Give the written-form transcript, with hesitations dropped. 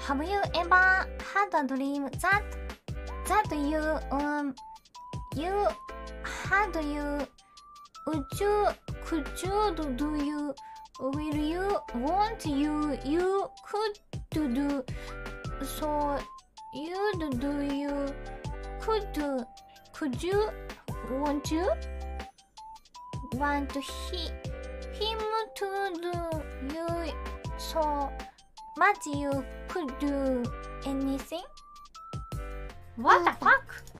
Have you ever had a dream that you had you could do you will you want you could do so you do you could you want him to do you so much you could do anything? What the fuck?